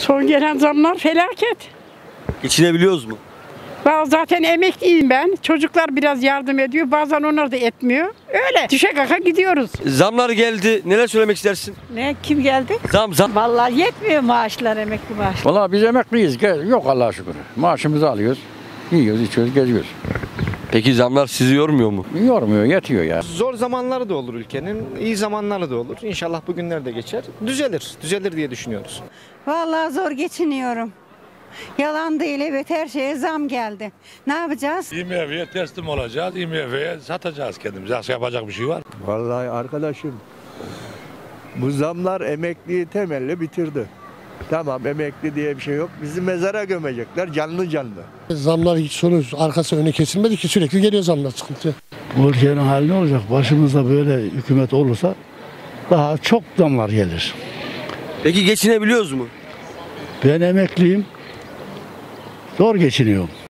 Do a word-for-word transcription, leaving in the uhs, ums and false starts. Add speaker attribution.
Speaker 1: Son gelen zamlar felaket.
Speaker 2: Geçinebiliyoruz mu?
Speaker 1: Vallahi zaten emekliyim ben. Çocuklar biraz yardım ediyor. Bazen onlar da etmiyor. Öyle düşe kaka gidiyoruz.
Speaker 2: Zamlar geldi. Neler söylemek istersin?
Speaker 3: Ne, kim geldi?
Speaker 2: Zam zam.
Speaker 3: Vallahi yetmiyor maaşlar, emekli maaş.
Speaker 4: Vallahi biz emekliyiz. Ge- Yok Allah'a şükür. Maaşımızı alıyoruz. Yiyoruz, içiyoruz, geziyoruz.
Speaker 2: Peki zamlar sizi yormuyor mu?
Speaker 4: Yormuyor, yetiyor ya.
Speaker 5: Zor zamanları da olur ülkenin, iyi zamanları da olur. İnşallah bugünler de geçer. Düzelir, düzelir diye düşünüyoruz.
Speaker 6: Vallahi zor geçiniyorum. Yalan değil, evet, her şeye zam geldi. Ne yapacağız?
Speaker 7: İ M F'ye teslim olacağız, İ M F'ye satacağız kendimizi. Başka yapacak bir şey var.
Speaker 8: Vallahi arkadaşım, bu zamlar emekliyi temelli bitirdi. Tamam, emekli diye bir şey yok. Bizi mezara gömecekler canlı canlı.
Speaker 9: Zamlar hiç sonu arkası önü kesilmedi ki, sürekli geliyor zamlar, sıkıntı.
Speaker 10: Bu ülkenin hali ne olacak? Başımızda böyle hükümet olursa daha çok zamlar gelir.
Speaker 2: Peki geçinebiliyoruz mu?
Speaker 10: Ben emekliyim. Zor geçiniyorum.